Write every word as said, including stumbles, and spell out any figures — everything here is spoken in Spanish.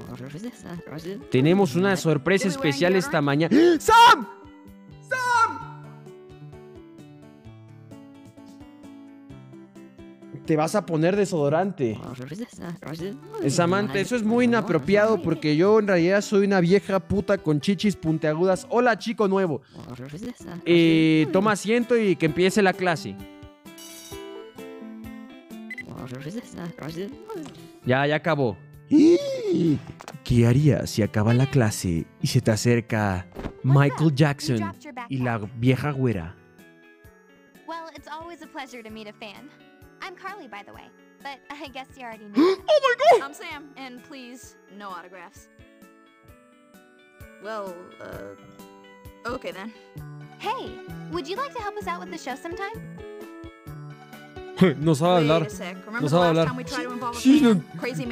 Tenemos una sorpresa especial esta mañana. ¡Sam! ¡Sam! Te vas a poner desodorante. Samantha, eso es muy inapropiado porque yo en realidad soy una vieja puta con chichis puntiagudas. Hola, chico nuevo. Eh, toma asiento y que empiece la clase. Ya, ya acabó. ¿Qué harías si acaba la clase y se te acerca Michael Jackson y la vieja güera? Well, it's always a pleasure to meet a fan. I'm Carly, by the way, but I guess you already know. Oh my god! I'm Sam, and please, no autographs. Well, uh, okay then. Hey, would you like to help us out with the show sometime? No sabe hablar. Wait a sec. Remember No the sabe last hablar. time we tried to involve a Sí, fan? no. Crazy